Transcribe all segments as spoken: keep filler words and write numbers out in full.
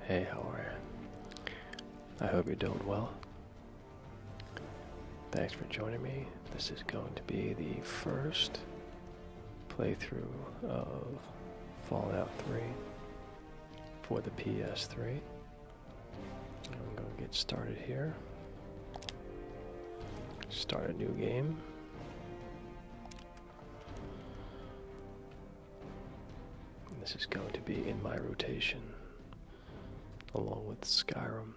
Hey, how are you? I hope you're doing well. Thanks for joining me. This is going to be the first playthrough of Fallout three for the P S three. I'm going to get started here. Start a new game. This is going to be in my rotation, along with Skyrim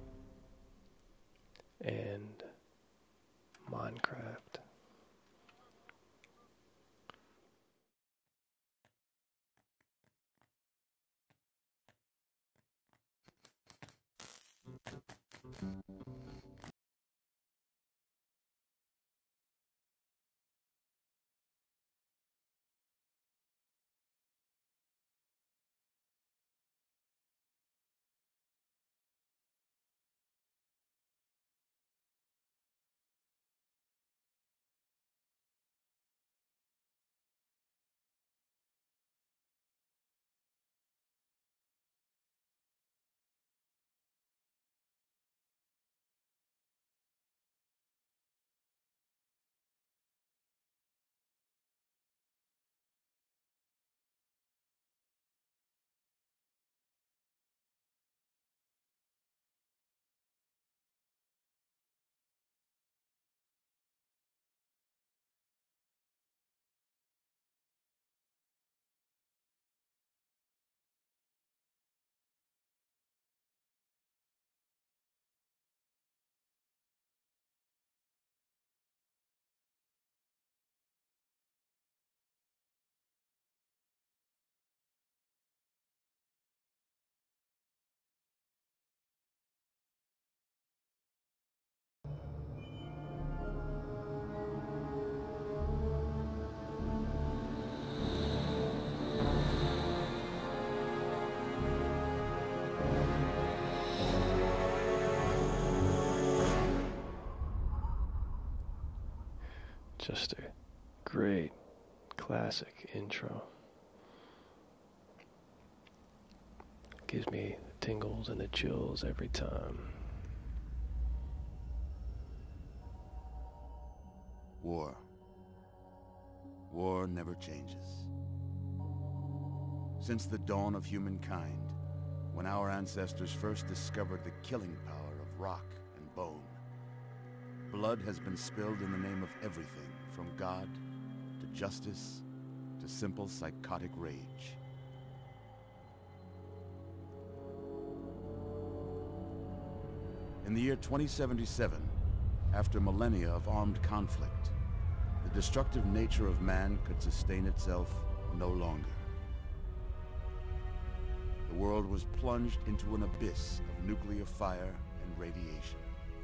and Minecraft. Just a great classic intro. Gives me the tingles and the chills every time. War. War never changes. Since the dawn of humankind, when our ancestors first discovered the killing power of rock and bone, blood has been spilled in the name of everything, from God to justice to simple psychotic rage. In the year twenty seventy-seven, after millennia of armed conflict, the destructive nature of man could sustain itself no longer. The world was plunged into an abyss of nuclear fire and radiation.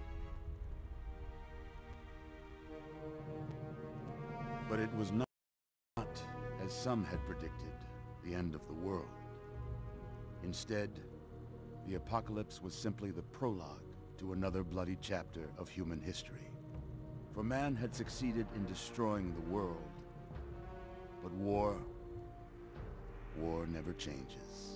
But it was not, as some had predicted, the end of the world. Instead, the apocalypse was simply the prologue to another bloody chapter of human history. For man had succeeded in destroying the world. But war, war never changes.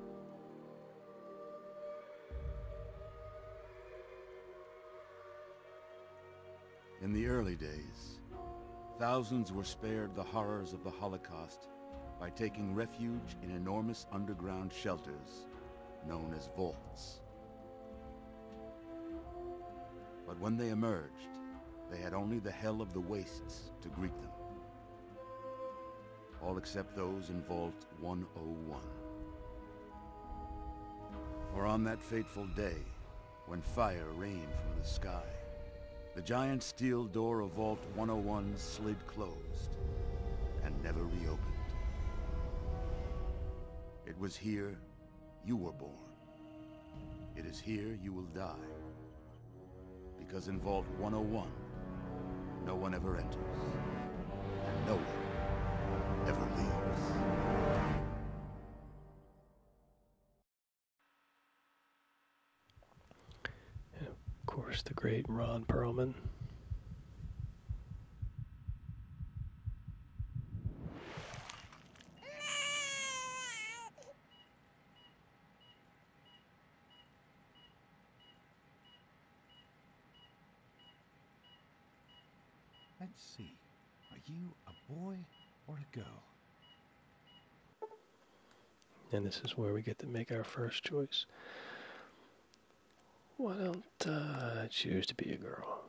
In the early days, thousands were spared the horrors of the Holocaust by taking refuge in enormous underground shelters known as vaults. But when they emerged, they had only the hell of the wastes to greet them. All except those in Vault one oh one. For on that fateful day, when fire rained from the sky, the giant steel door of Vault one oh one slid closed and never reopened. It was here you were born. It is here you will die. Because in Vault one oh one, no one ever enters, and no one ever leaves. And of course, the great Ron Perlman. Let's see. Are you a boy or a girl? And this is where we get to make our first choice. Why don't uh, I choose to be a girl?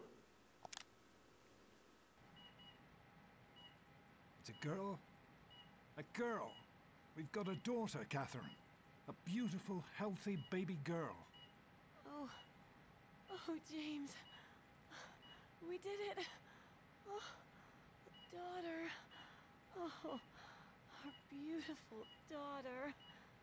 It's a girl? A girl! We've got a daughter, Catherine. A beautiful, healthy baby girl. Oh, oh, James. We did it. Oh, a daughter. Oh, our beautiful daughter.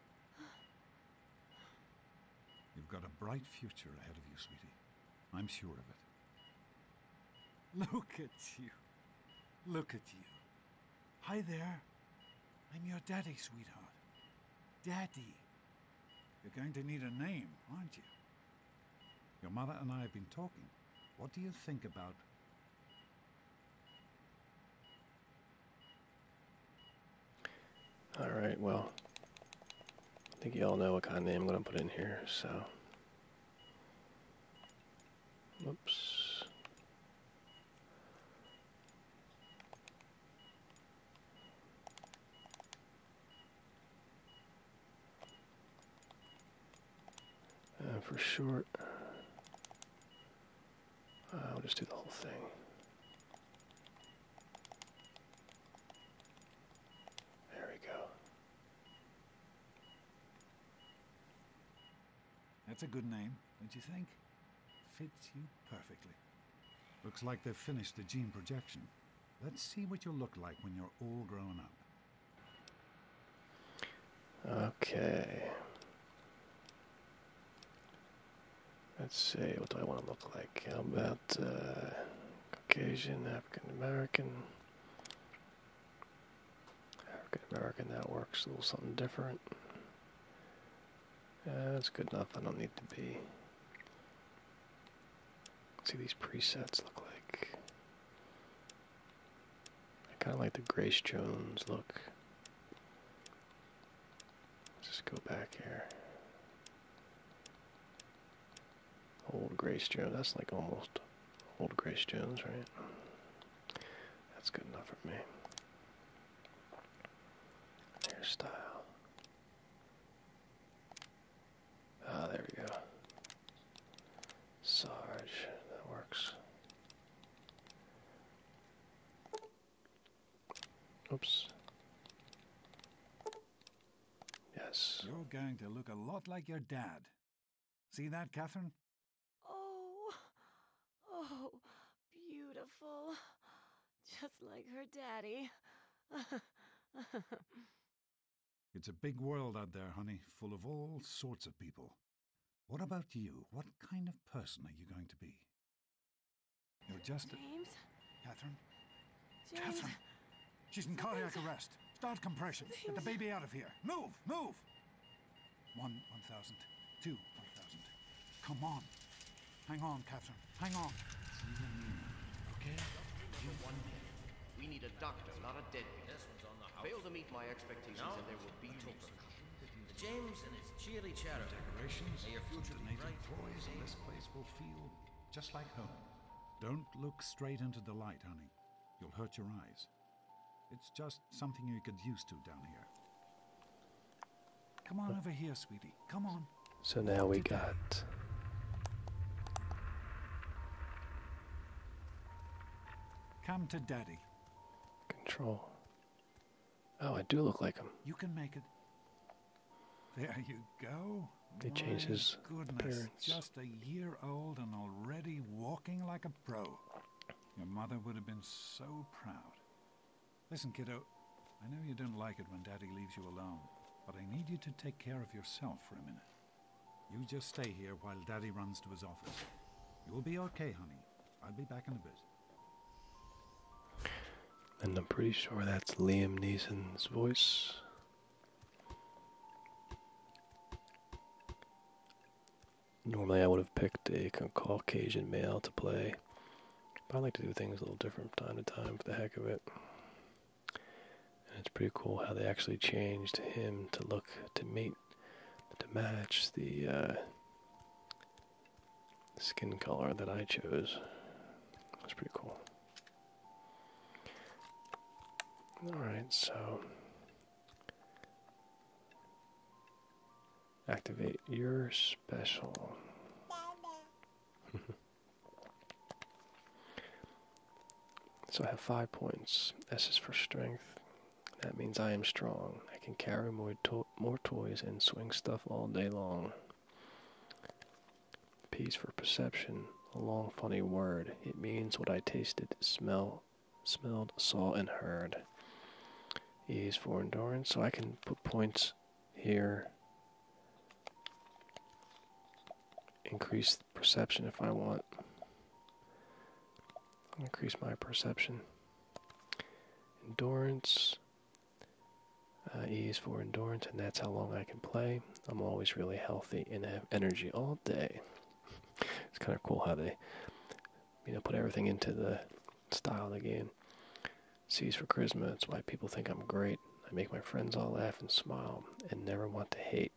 You've got a bright future ahead of you, sweetie. I'm sure of it. Look at you. Look at you. Hi there. I'm your daddy, sweetheart. Daddy. You're going to need a name, aren't you? Your mother and I have been talking. What do you think about... Alright, well, I think you all know what kind of name I'm going to put in here, so... Whoops. Uh, for short, uh, I'll just do the whole thing. There we go. That's a good name, don't you think? Fits you perfectly. Looks like they've finished the gene projection. Let's see what you'll look like when you're all grown up. Okay. Let's see, what do I want to look like? How about uh, Caucasian, African American? African American, that works. A little something different. Yeah, that's good enough. I don't need to be. Let's see these presets look like. I kind of like the Grace Jones look. Let's just go back here. Old Grace Jones, that's like almost old Grace Jones, right? That's good enough for me. Hairstyle. Ah, there we go. Sarge, that works. Oops. Yes. You're going to look a lot like your dad. See that, Catherine? Oh, oh, beautiful. Just like her daddy. It's a big world out there, honey, full of all sorts of people. What about you? What kind of person are you going to be? You're just a... James? Catherine? James? Catherine! She's in cardiac arrest. Start compressions. Get the baby out of here. Move! Move! One, one thousand. Two, one thousand. Come on. Hang on, Catherine. Hang on. It's you and me now, okay? You one minute. We need a doctor, not a deadbeat. This one's on the house. Fail to meet my expectations and there will be repercussions. James and his cheery chatter. Decorations, May your future be native bright. toys, and this place will feel just like home. Don't look straight into the light, honey. You'll hurt your eyes. It's just something you get used to down here. Come on over here, sweetie. Come on. So now we got... Come to Daddy. Control. Oh, I do look like him. You can make it. There you go. He changed his My goodness, appearance. just a year old and already walking like a pro. Your mother would have been so proud. Listen, kiddo, I know you don't like it when Daddy leaves you alone, but I need you to take care of yourself for a minute. You just stay here while Daddy runs to his office. You'll be okay, honey. I'll be back in a bit. And I'm pretty sure that's Liam Neeson's voice. Normally I would have picked a Caucasian male to play, but I like to do things a little different from time to time for the heck of it. And it's pretty cool how they actually changed him to look, to meet, to match the uh, skin color that I chose. That's pretty cool. Alright, so activate your special. So I have five points. S is for strength. That means I am strong. I can carry more, to more toys and swing stuff all day long. P is for perception. A long, funny word. It means what I tasted, smell, smelled, saw, and heard. E is for endurance, so I can put points here. Increase perception if I want. Increase my perception. Endurance. Uh, E is for endurance, and that's how long I can play. I'm always really healthy and have energy all day. It's kind of cool how they, you know, put everything into the style of the game. C is for charisma. It's why people think I'm great. I make my friends all laugh and smile and never want to hate.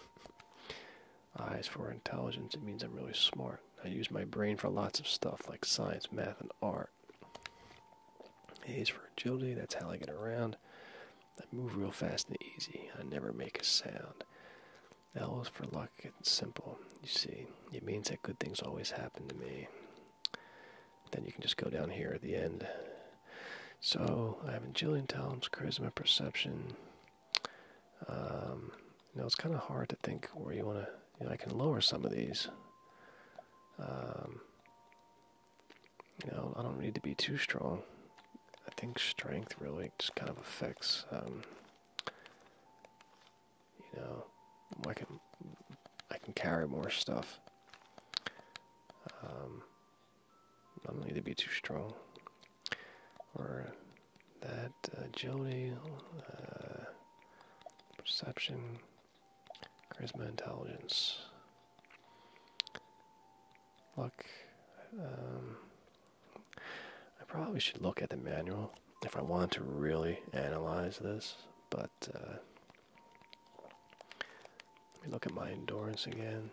I is for intelligence. It means I'm really smart. I use my brain for lots of stuff like science, math, and art. A is for agility. That's how I get around. I move real fast and easy. I never make a sound. L is for luck. It's simple. You see, it means that good things always happen to me. Then you can just go down here at the end. So I have agility, intelligence, charisma, perception. Um, you know, it's kind of hard to think where you want to. You know, I can lower some of these. Um, you know, I don't need to be too strong. I think strength really just kind of affects. Um, you know, I can I can carry more stuff. Um, I don't need to be too strong. Or that uh, agility, uh, perception, charisma, intelligence, luck. Um, I probably should look at the manual if I want to really analyze this, but uh, let me look at my endurance again.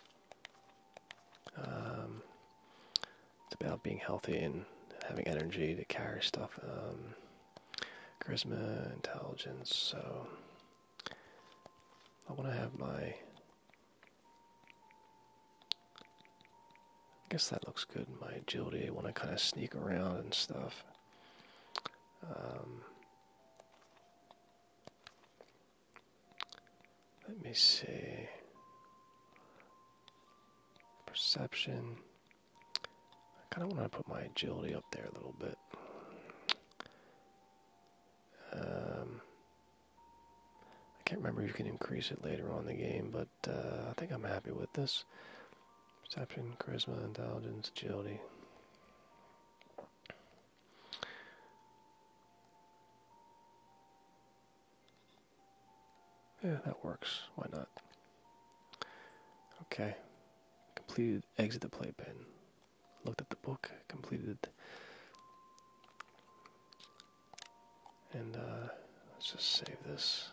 Um, it's about being healthy and having energy to carry stuff. Um, charisma, intelligence, so I want to have my, I guess that looks good, my agility. I want to kind of sneak around and stuff. Um, let me see. Perception. I kind of want to put my agility up there a little bit. Um, I can't remember if you can increase it later on in the game, but uh, I think I'm happy with this. Perception, charisma, intelligence, agility. Yeah, that works. Why not? Okay. Completed. Exit the playpen. Looked at the book. Completed. And uh, let's just save this.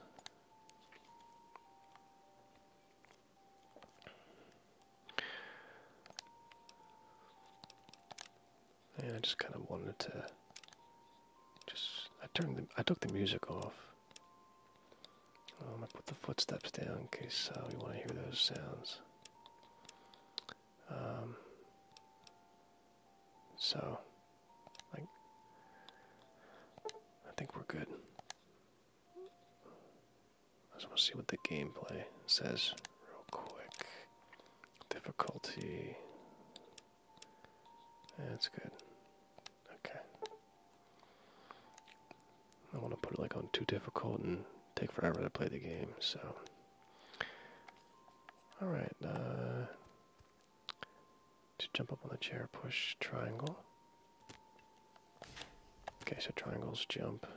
And I just kind of wanted to just, I turned the, I took the music off. Um, I put the footsteps down in case uh, we want to hear those sounds. Um, so, I, I think we're good. I just want to see what the gameplay says real quick. Difficulty. That's good. Okay. I want to put it like on too difficult and take forever to play the game, so. Alright, uh. Just jump up on the chair, push triangle. Okay, so triangles jump.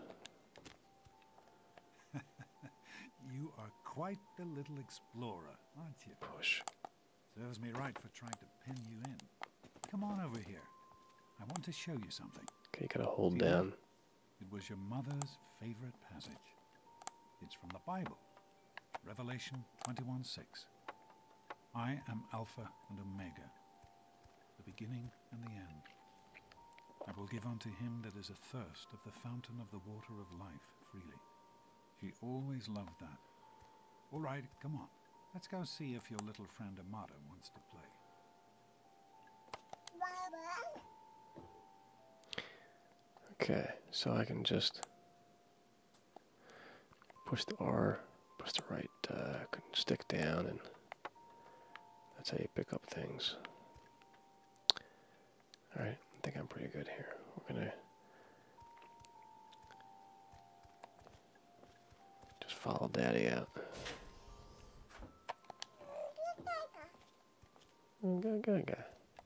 You are quite the little explorer, aren't you? Push. Serves me right for trying to pin you in. Come on over here. I want to show you something. Okay, you gotta hold See down. That? It was your mother's favorite passage. It's from the Bible, Revelation twenty-one six. I am Alpha and Omega, the beginning and the end. I will give unto him that is athirst of the fountain of the water of life freely. She always loved that. All right, come on. Let's go see if your little friend Amada wants to play. Okay, so I can just push the R, push the right uh, stick down, and that's how you pick up things. Alright, I think I'm pretty good here. We're gonna just follow Daddy out. Go, go, go.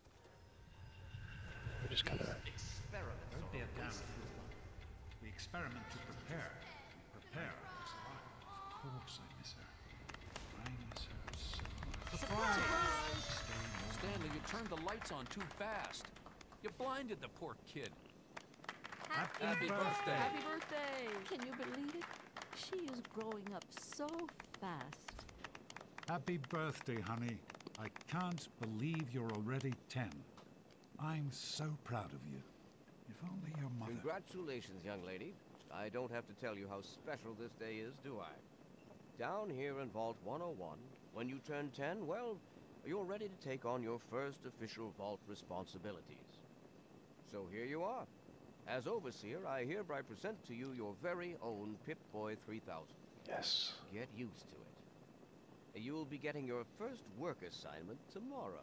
We're just kind of. Don't bear down. We experiment to prepare. We prepare to survive. Of course I miss her. I miss her so much. Surprise! Stanley, you turned the lights on too fast. You blinded the poor kid. Happy, Happy birthday. birthday. Happy birthday! Can you believe it? She is growing up so fast. Happy birthday, honey. I can't believe you're already ten. I'm so proud of you. If only your mother... Congratulations, young lady. I don't have to tell you how special this day is, do I? Down here in Vault one oh one, when you turn ten, well, you're ready to take on your first official Vault responsibilities. So here you are. As Overseer, I hereby present to you your very own Pip-Boy three thousand. Yes. Get used to it. You'll be getting your first work assignment tomorrow.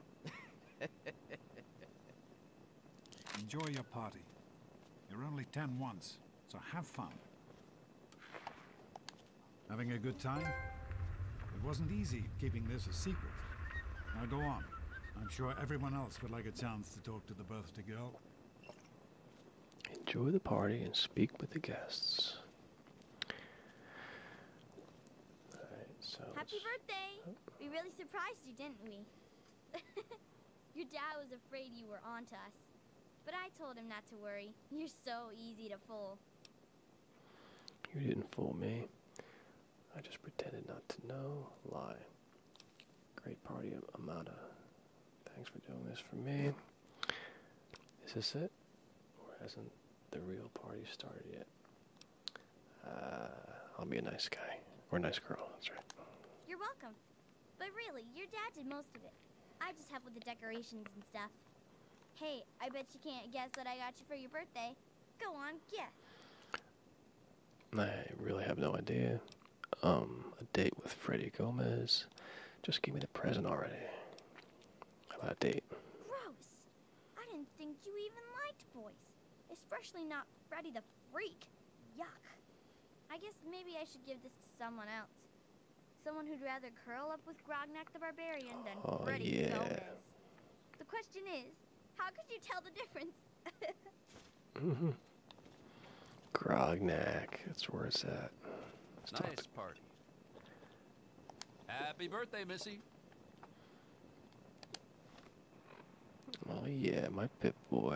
Enjoy your party. You're only ten once, so have fun. Having a good time? It wasn't easy keeping this a secret. Now go on. I'm sure everyone else would like a chance to talk to the birthday girl. Enjoy the party and speak with the guests. Alright, so. Happy birthday! We really surprised you, didn't we? Your dad was afraid you were onto us. But I told him not to worry. You're so easy to fool. You didn't fool me. I just pretended not to know. Lie. Great party, Amada. Thanks for doing this for me. Is this it? Or hasn't the real party started yet? Uh, I'll be a nice guy. Or a nice girl, that's right. You're welcome. But really, your dad did most of it. I just help with the decorations and stuff. Hey, I bet you can't guess what I got you for your birthday. Go on, guess. I really have no idea. Um, a date with Freddie Gomez. Just give me the present already. How about a date? Gross. I didn't think you even liked boys. Especially not Freddy the Freak. Yuck. I guess maybe I should give this to someone else. Someone who'd rather curl up with Grognak the Barbarian than Oh, Freddy yeah. Gomez. The question is, how could you tell the difference? Mm-hmm. Grognak, that's where it's at. Let's talk Nice to- party. Happy birthday, Missy. Oh yeah, my Pip-Boy.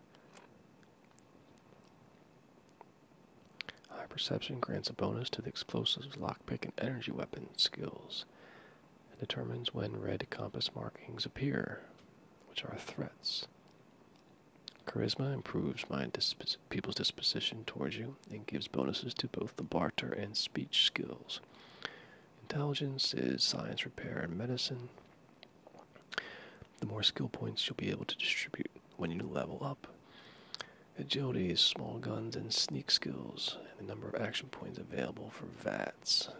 High perception grants a bonus to the explosives, lockpick, and energy weapon skills. It determines when red compass markings appear, which are threats. Charisma improves mind dispos people's disposition towards you and gives bonuses to both the barter and speech skills. Intelligence is science, repair, and medicine. The more skill points you'll be able to distribute when you level up. Agility is small guns and sneak skills, and the number of action points available for V A Ts.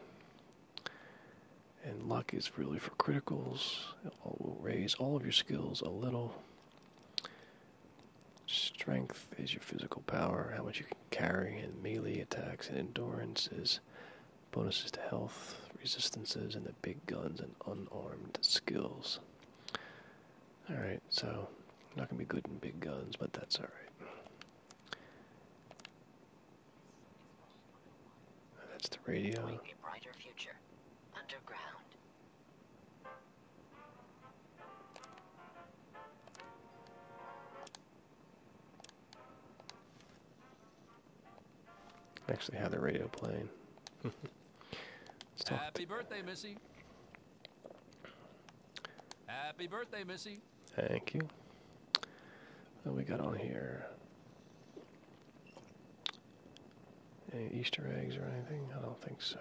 And luck is really for criticals. It will raise all of your skills a little. Strength is your physical power, how much you can carry, and melee attacks, and endurance is bonuses to health, resistances, and the big guns and unarmed skills. Alright, so I'm not going to be good in big guns, but that's alright. That's the radio. A brighter future. Underground. Actually have the radio playing. Let's talk. Happy birthday, Missy. Happy birthday, Missy. Thank you. What we got on here? Any Easter eggs or anything? I don't think so.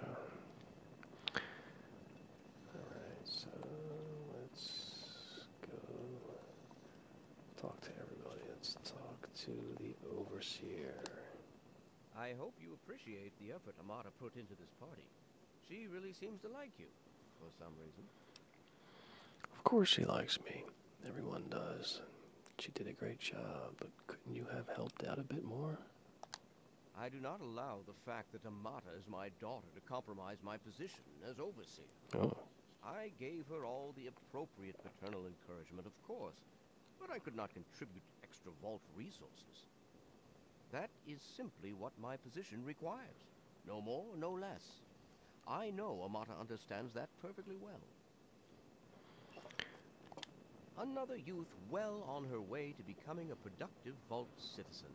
Alright, so let's go talk to everybody. Let's talk to the overseer. I hope you appreciate the effort Amata put into this party. She really seems to like you, for some reason. Of course she likes me. Everyone does. She did a great job, but couldn't you have helped out a bit more? I do not allow the fact that Amata is my daughter to compromise my position as overseer. Oh. I gave her all the appropriate paternal encouragement, of course, but I could not contribute extra vault resources. That is simply what my position requires. No more, no less. I know Amata understands that perfectly well. Another youth well on her way to becoming a productive vault citizen.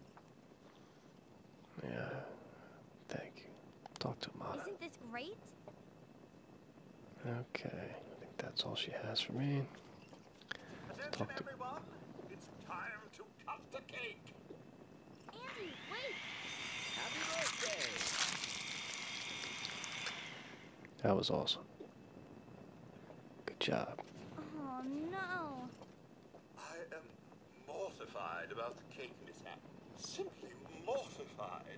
Yeah, thank you. Talk to Amata. Isn't this great? Okay, I think that's all she has for me. Attention, Talk to everyone! It's time to cut the cake! Andy, wait! Happy birthday! That was awesome. Good job. Oh, no. I am mortified about the cake mishap. Simply mortified.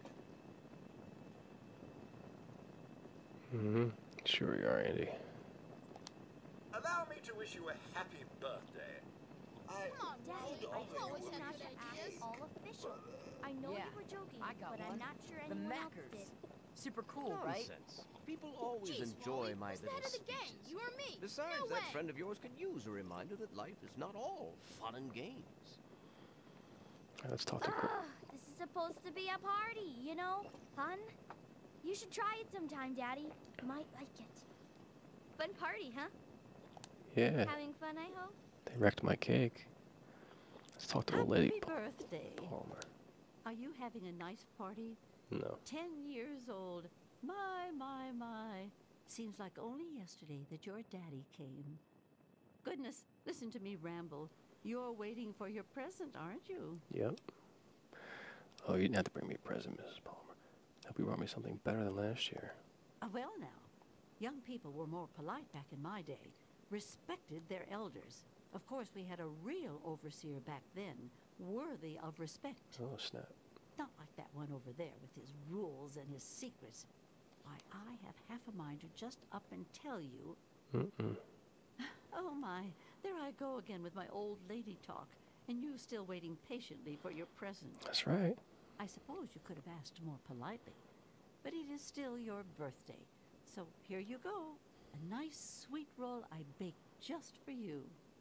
Mm-hmm. Sure you are, Andy. Allow me to wish you a happy birthday. I Come on, Daddy, I would told offer you you not a to act cake, all official. I know Yeah, you were joking, I got but one. I'm not sure The anyone else Mackers. did. Super cool, right? Nonsense. People always Jeez, enjoy Wally, my who's the little head of the gang? speeches. You or me? Besides, No that way. friend of yours could use a reminder that life is not all fun and games. All right, let's talk to Gr- Ugh, this is supposed to be a party, you know? Fun? You should try it sometime, Daddy. You might like it. Fun party, huh? Yeah, Having fun, I hope? they wrecked my cake. Let's talk to old lady Happy birthday. Palmer. Are you having a nice party? No. Ten years old. My, my, my. Seems like only yesterday that your daddy came. Goodness, listen to me ramble. You're waiting for your present, aren't you? Yep. Oh, you didn't have to bring me a present, Missus Palmer. Hope you brought me something better than last year. Uh, well now, young people were more polite back in my day. Respected their elders. Of course, we had a real overseer back then, worthy of respect. Oh, snap. Not like that one over there with his rules and his secrets. Why, I have half a mind to just up and tell you. Mm-mm. Oh my, there I go again with my old lady talk, and you still waiting patiently for your present. That's right. I suppose you could have asked more politely, but it is still your birthday. So here you go, a nice sweet roll I baked just for you.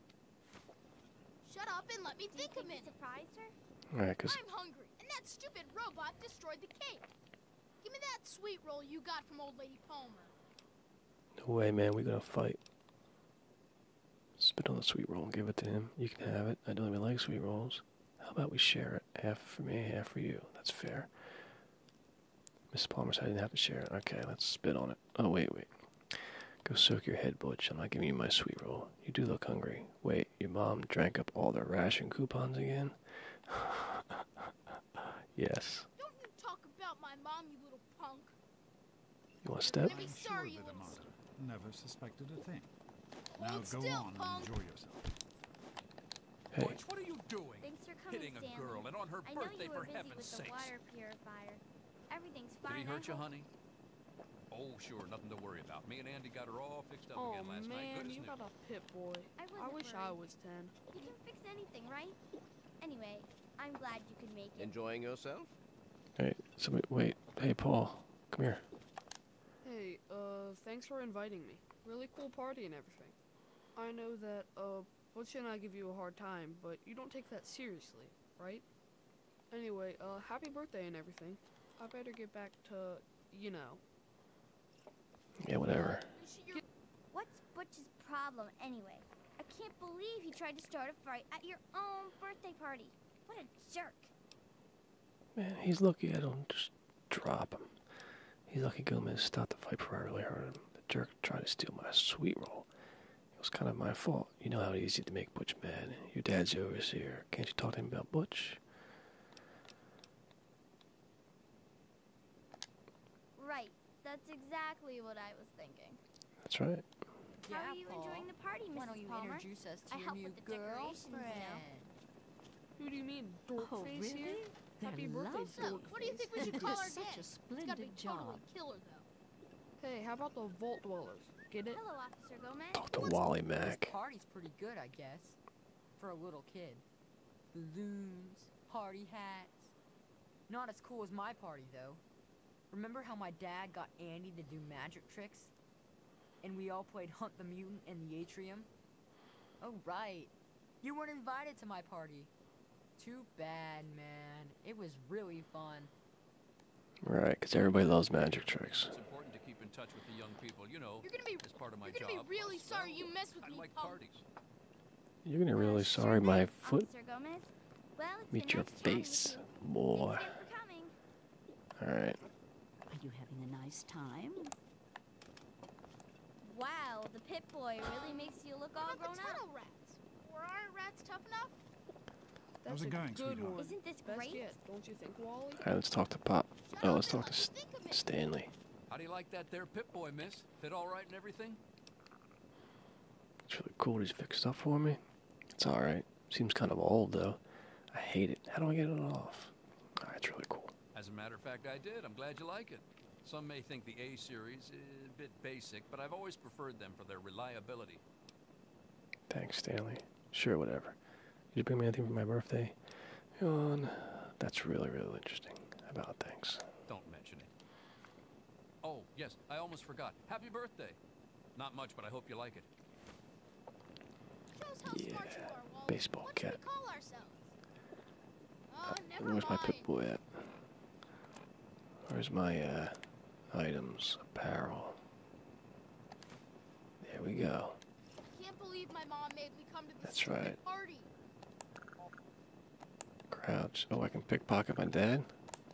Shut up and let me Do you think a think we minute. surprised her? All right, 'cause I'm hungry, and that stupid robot destroyed the cake. Give me that sweet roll you got from old lady Palmer. no way, man, we're gonna fight. Spit on the sweet roll and give it to him. You can have it. I don't even like sweet rolls. How about we share it? Half for me, half for you. That's fair. Missus Palmer said I didn't have to share it. Okay, let's spit on it. Oh, wait, wait. Go soak your head, Butch. I'm not giving you my sweet roll. You do look hungry. Wait, your mom drank up all their ration coupons again? Yes. Don't you talk about my mom, you little punk. You want to step? Maybe I'm sorry, sure you that little Amata never suspected a thing. Hold Now go still, on punk. and enjoy yourself. Hey, Butch, what are you doing? Thanks for coming, Hitting a Stanley. girl and on her I know birthday, you were for busy heaven's with the sakes. water purifier. Everything's Did fine. he I hurt you, hope. honey? Oh, sure, nothing to worry about. Me and Andy got her all fixed up Oh again last night. man, Goodness you knew. got a pit boy. I, I wasn't wish I worried. was ten. You can fix anything, right? Anyway, I'm glad you could make it. Enjoying yourself? hey, somebody, wait. Hey, Paul, come here. Hey, uh, thanks for inviting me. Really cool party and everything. I know that, uh, Butch and I give you a hard time, but you don't take that seriously, right? Anyway, uh, happy birthday and everything. I better get back to, you know. Yeah, whatever. What's Butch's problem, anyway? I can't believe he tried to start a fight at your own birthday party. What a jerk. Man, he's lucky I don't just drop him. He's lucky Gomez stopped the fight before I really hurt him. The jerk tried to steal my sweet roll. It was kind of my fault. You know how easy to make Butch mad. Your dad's the overseer. Can't you talk to him about Butch? That's exactly what I was thinking. That's right. How are you enjoying the party, Missus Why don't you Palmer? introduce us to I your help new with the decorations, you know. girlfriend? Who do you mean, dork Oh, face really? here? They're Happy birthday, lovely. So, dork what do you face. think we You should did call our such gang? a It's gotta be splendid job. totally killer, though. Hey, how about the Vault Dwellers? Get it? Hello, Officer Gomez. Talk to Wally Mack. This party's pretty good, I guess, for a little kid. Balloons, party hats. Not as cool as my party, though. Remember how my dad got Andy to do magic tricks? And we all played Hunt the Mutant in the atrium? Oh, right. You weren't invited to my party. Too bad, man. It was really fun. Right, because everybody loves magic tricks. It's important to keep in touch with the young people, you know, You're gonna be, as part of my you're job. gonna be really Plus, sorry well, you messed with I me, like Palmer. parties. You're gonna really Uh, sorry sure my thing, foot Officer Gomez. Well, it's meet been your nice chatting with face, you. boy. Thanks again for coming. Alright. Are you having a nice time? Wow, the Pit Boy really makes you look all What about grown the up. tunnel rats? Were our rats tough enough? That's How's it a going, good sweetheart? one. Isn't this Best great? yet, don't you think, Wally? Alright, let's talk to Pop. Shut Oh, up let's and talk let to me S think of it. Stanley. How do you like that there Pip-Boy, miss? Fit all right and everything? It's really cool he's fixed up for me. It's alright. Seems kind of old, though. I hate it. How do I get it off? Alright, it's really cool. As a matter of fact, I did. I'm glad you like it. Some may think the A series is a bit basic, but I've always preferred them for their reliability. Thanks, Stanley. Sure, whatever. Did you bring me anything for my birthday? Yawn. That's really, really interesting. How about thanks? Don't mention it. Oh, yes, I almost forgot. Happy birthday. Not much, but I hope you like it. Shows how Yeah, smart you are, Wally. baseball what cap. should we call ourselves? Oh, never Where's my mind. Pip-Boy at? Where's my, uh, items? Apparel. There we go. Can't believe my mom made me come to this That's stupid right. party. Crouch. Oh, I can pickpocket my dad?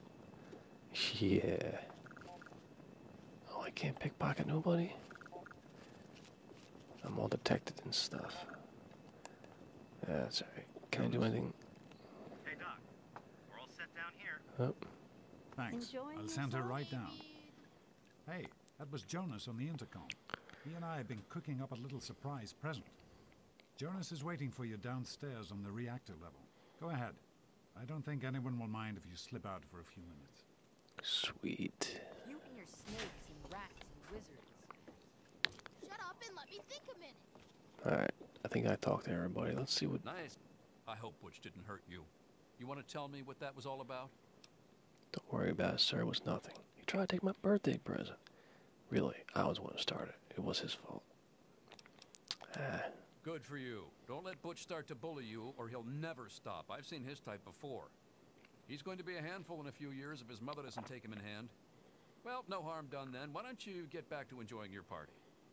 Yeah. Oh, I can't pickpocket nobody? I'm all detected and stuff. That's alright. Can I do anything? Hey, Doc. We're all set down here. Oh, Thanks. Enjoying I'll send her yourself? right down. Hey, that was Jonas on the intercom. He and I have been cooking up a little surprise present. Jonas is waiting for you downstairs on the reactor level. Go ahead. I don't think anyone will mind if you slip out for a few minutes. sweet. You and your snakes and rats and wizards. Shut up and let me think a minute. Alright, I think I talked to everybody. Let's see what... Nice. I hope Butch didn't hurt you. You want to tell me what that was all about? Don't worry about it, sir. It was nothing. He tried to take my birthday present. Really, I was the one who started. It was his fault. Ah, Good for you. Don't let Butch start to bully you, or he'll never stop. I've seen his type before. He's going to be a handful in a few years if his mother doesn't take him in hand. Well, no harm done then. Why don't you get back to enjoying your party?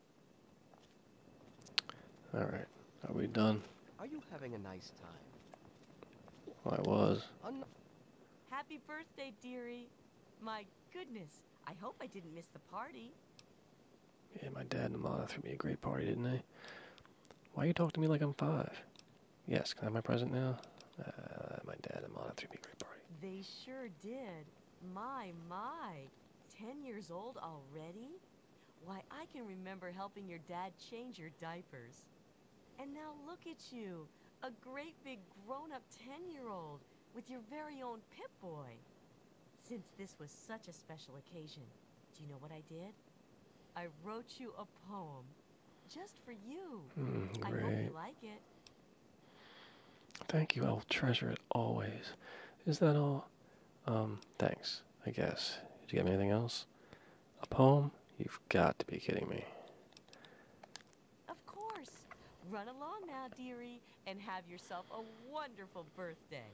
alright. Are we done? Are you having a nice time? Well, I was. Un- Happy birthday, dearie. My goodness, I hope I didn't miss the party. Yeah, my dad and mom threw me a great party, didn't they? Why you talk to me like I'm five? Yes, can I have my present now? Uh, my dad and mom threw me a great party. They sure did. My, my. Ten years old already? Why, I can remember helping your dad change your diapers. And now look at you, a great big grown-up ten-year-old with your very own Pip-Boy. Since this was such a special occasion, do you know what I did? I wrote you a poem, just for you. Mm, I hope great. you like it. Thank you. I will treasure it always. Is that all? Um, thanks, I guess. Did you get me anything else? A poem? You've got to be kidding me. Of course. Run along now, dearie, and have yourself a wonderful birthday.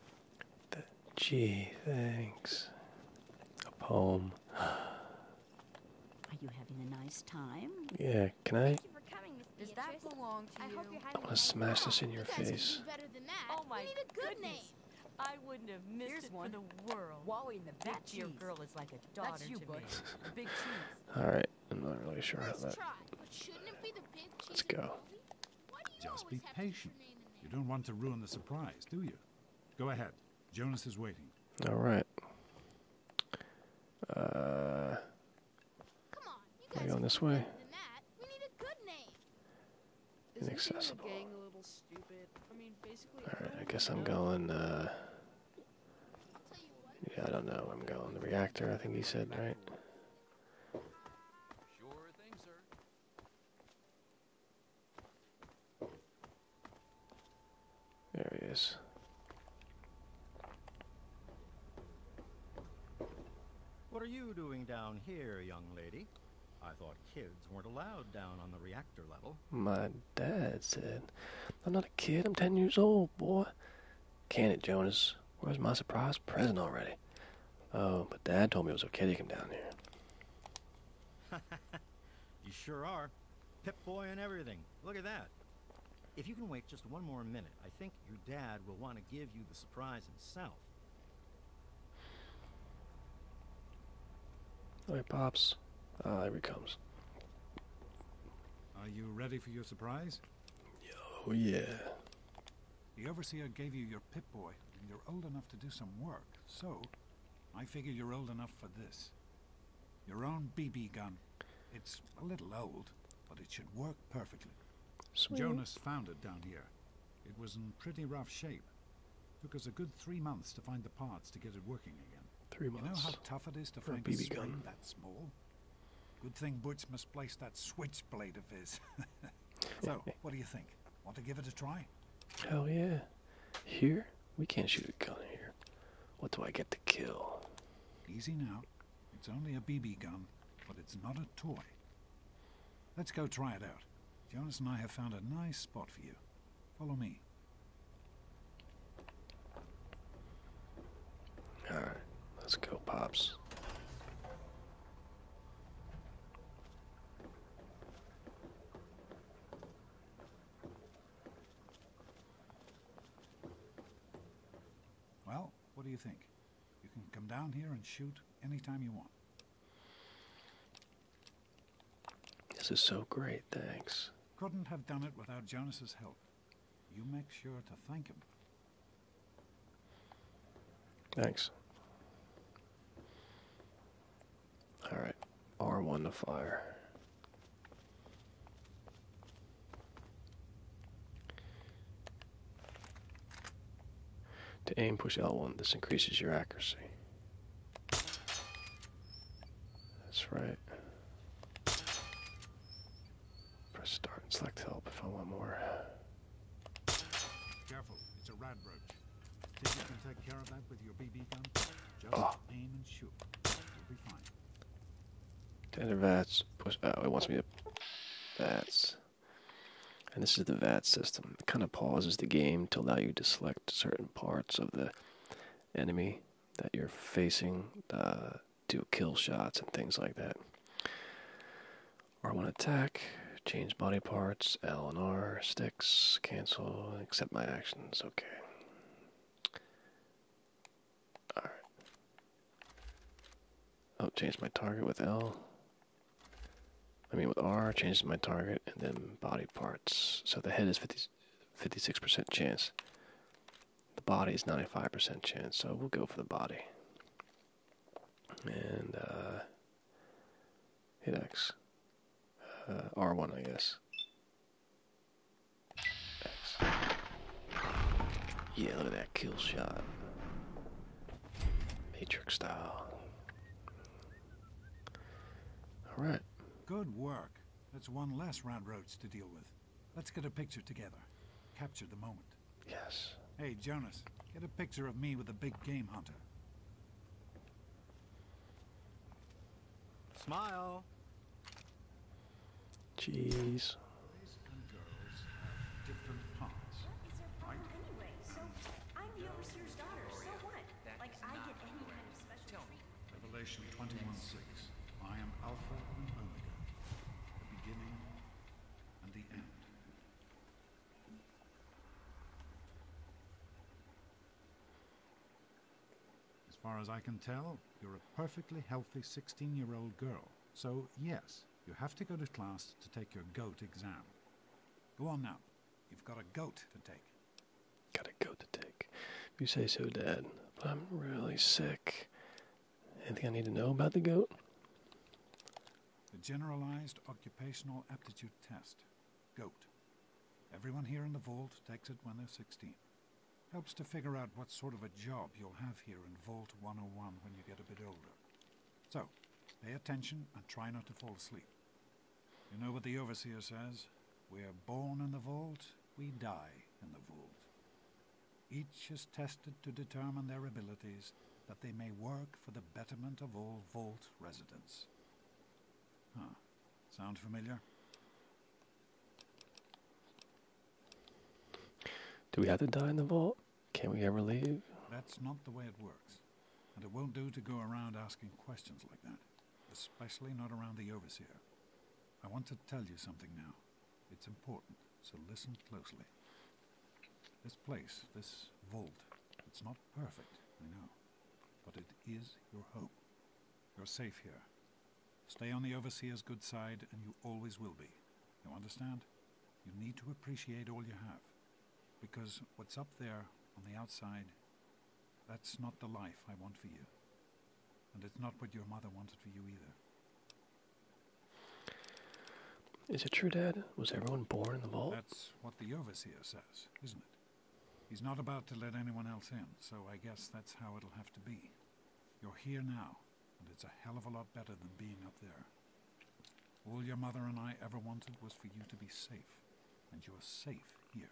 Gee, thanks. A poem. Are you having a nice time? Yeah, can I? Thank you for coming, Miss Does Beatrice. that belong to I you? hope you're I having want a to nice smash time. this in your You guys can face. do better than that. Oh my we need a good goodness. name. I wouldn't have missed Here's it one. for the world. Wally and the big That dear cheese. girl is like a daughter That's you, to Butch. me. The big cheese. Alright, I'm not really sure how Nice that... try, but shouldn't it be the big cheese? Let's and go. gravy? Why do you Just always be have to put your patient. name in You there? don't want to ruin the surprise, do you? Go ahead. Jonas is waiting. Alright. Uh, Am I going this way? Than that, we need a good name. Isn't Inaccessible. being a gang a little stupid? I mean, basically. Alright, I how guess would I'm you know? going, uh... Tell you what, yeah, I don't know where I'm going. The reactor, I think he said, right? Sure thing, sir. There he is. What are you doing down here, young lady? I thought kids weren't allowed down on the reactor level. My dad said, I'm not a kid, I'm ten years old, boy. Can it, Jonas? Where's my surprise present already? Oh, but Dad told me it was okay to come down here. You sure are. Pip-Boy and everything. Look at that. If you can wait just one more minute, I think your dad will want to give you the surprise himself. Alright, Pops. Ah, here he comes. Are you ready for your surprise? Oh, yeah. The Overseer gave you your Pip-Boy, and you're old enough to do some work, so I figure you're old enough for this. Your own B B gun. It's a little old, but it should work perfectly. Sweet. Jonas found it down here. It was in pretty rough shape. Took us a good three months to find the parts to get it working again. Three You know months. how tough it is to for a find B a B spring gun. that small? Good thing Butch misplaced that switchblade of his. So, what do you think? Want to give it a try? Hell yeah. Here? We can't shoot a gun here. What do I get to kill? Easy now. It's only a B B gun, but it's not a toy. Let's go try it out. Jonas and I have found a nice spot for you. Follow me. Alright, let's go, Pops. Well, what do you think? You can come down here and shoot anytime you want. This is so great, thanks. Couldn't have done it without Jonas's help. You make sure to thank him. Thanks. Alright, R one to fire. To aim, push L one. This increases your accuracy. That's right. Press start and select help if I want more. Careful, it's a rad roach. Think you can take care of that with your B B gun? Just Oh. aim and shoot. You'll be fine. To enter V A Ts, push. Oh, it wants me to. V A Ts. And this is the V A T system. It kind of pauses the game to allow you to select certain parts of the enemy that you're facing, uh, do kill shots and things like that. R one attack, change body parts, L and R, sticks, cancel, accept my actions, okay. Alright. Oh, change my target with L. I mean with R, changes my target, and then body parts. So the head is fifty, fifty-six percent chance. The body is ninety-five percent chance, so we'll go for the body. And, uh, hit X. Uh, R one, I guess. X. Yeah, look at that kill shot. Matrix style. Alright. Good work. That's one less rad roach to deal with. Let's get a picture together. Capture the moment. Yes. Hey, Jonas, get a picture of me with a big game hunter. Smile. Jeez. Boys and girls have different parts. What is your problem anyway? So, I'm the overseer's daughter, so what? Like, I get any kind of special treatment. Revelation twenty-one six. I am Alpha and Omega, the beginning and the end. As far as I can tell, you're a perfectly healthy sixteen-year-old girl. So, yes, you have to go to class to take your G O A T exam. Go on now. You've got a G O A T to take. Got a goat to take. If you say so, Dad. But I'm really sick. Anything I need to know about the goat? The Generalized Occupational Aptitude Test, G O A T. Everyone here in the vault takes it when they're sixteen. Helps to figure out what sort of a job you'll have here in Vault one oh one when you get a bit older. So, pay attention and try not to fall asleep. You know what the Overseer says? We're born in the vault, we die in the vault. Each is tested to determine their abilities, that they may work for the betterment of all vault residents. Huh. Sound familiar? Do we have to die in the vault? Can we ever leave? That's not the way it works. And it won't do to go around asking questions like that. Especially not around the Overseer. I want to tell you something now. It's important, so listen closely. This place, this vault, it's not perfect, I know. But it is your home. You're safe here. Stay on the Overseer's good side, and you always will be. You understand? You need to appreciate all you have. Because what's up there, on the outside, that's not the life I want for you. And it's not what your mother wanted for you either. Is it true, Dad? Was everyone born in the vault? That's what the Overseer says, isn't it? He's not about to let anyone else in, so I guess that's how it'll have to be. You're here now, and it's a hell of a lot better than being up there. All your mother and I ever wanted was for you to be safe, and you're safe here.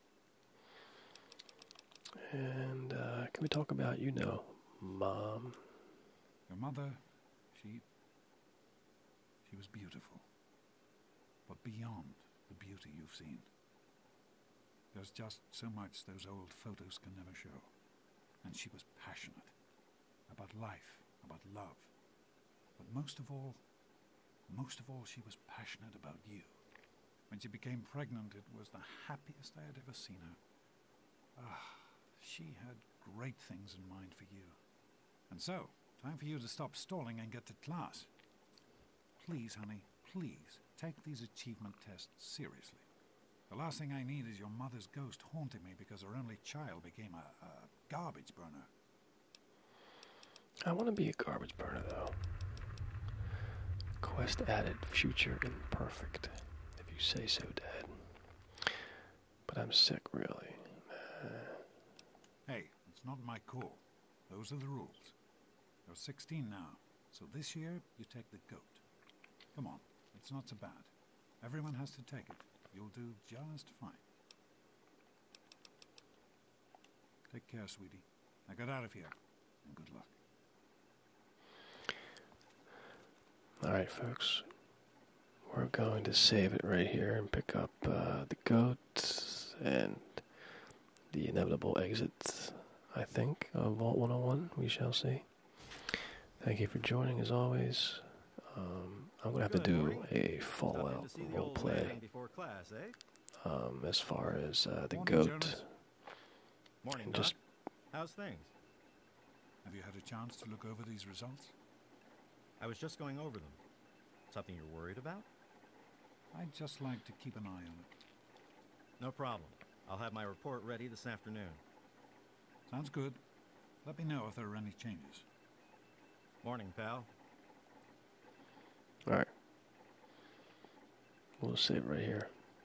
And, uh, can we talk about, you know, Mom? Your mother, she... she was beautiful. But beyond the beauty you've seen. There's just so much those old photos can never show. And she was passionate. About life, about love. But most of all, most of all, she was passionate about you. When she became pregnant, it was the happiest I had ever seen her. Ah, she had great things in mind for you. And so, time for you to stop stalling and get to class. Please, honey, please, take these achievement tests seriously. The last thing I need is your mother's ghost haunting me because her only child became a, a garbage burner. I want to be a garbage burner, though. Quest added, future imperfect, if you say so, Dad. But I'm sick, really. Uh... Hey, it's not my call. Those are the rules. You're sixteen now, so this year you take the G O A T. Come on, it's not so bad. Everyone has to take it. You'll do just fine. Take care, sweetie. Now get out of here, and good luck. Alright, folks. We're going to save it right here and pick up uh, the G O A T and the inevitable exit, I think, of Vault one oh one. We shall see. Thank you for joining, as always. Um, I'm going to have to do a Fallout roleplay um, as far as uh, the G O A T. Morning, just how's things? Have you had a chance to look over these results? I was just going over them. Something you're worried about? I'd just like to keep an eye on it. No problem. I'll have my report ready this afternoon. Sounds good. Let me know if there are any changes. Morning, pal. Alright. We'll save it right here.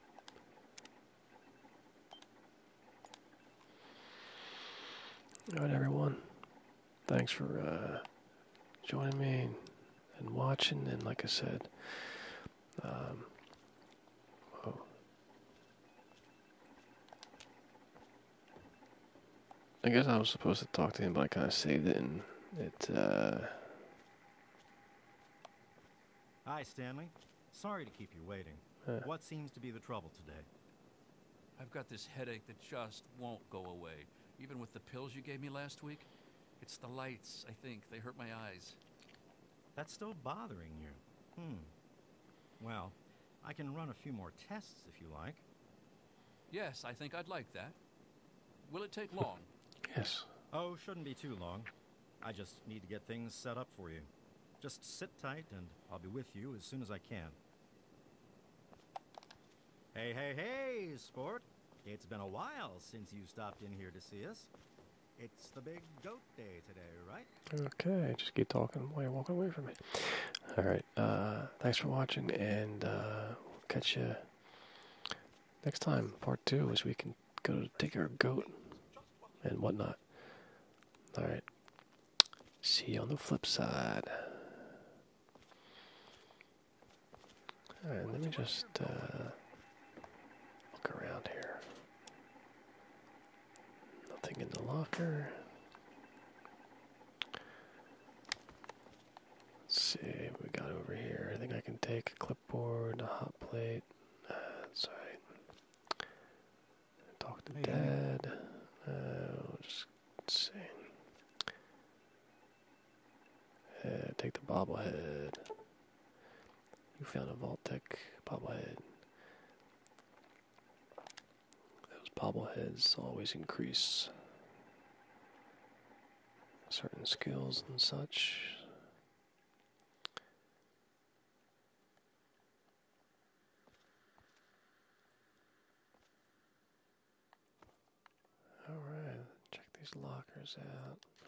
Alright, everyone. Thanks for uh, joining me and watching. And like I said, um, whoa. I guess I was supposed to talk to him, but I kind of saved it, and it, uh... Hi, Stanley. Sorry to keep you waiting. Uh. What seems to be the trouble today? I've got this headache that just won't go away, even with the pills you gave me last week. It's the lights, I think. They hurt my eyes. That's still bothering you. Hmm. Well, I can run a few more tests if you like. Yes, I think I'd like that. Will it take long? Yes. Oh, shouldn't be too long. I just need to get things set up for you. Just sit tight and I'll be with you as soon as I can. Hey, hey, hey, sport. It's been a while since you stopped in here to see us. It's the big G O A T day today, right? Okay, just keep talking while you're walking away from me. Alright, uh, thanks for watching, and uh, we'll catch you next time. Part two, as we can go to take care of Goat and whatnot. Alright, see you on the flip side. Alright, let me just uh, look around here. Nothing in the locker. Let's see what we got over here. I think I can take a clipboard, a hot plate. Uh, that's right. Talk to Dad. Uh, we'll just let's see. Uh, take the bobblehead. You found a Vault-Tec bobblehead. Those bobbleheads always increase certain skills and such. Alright, check these lockers out.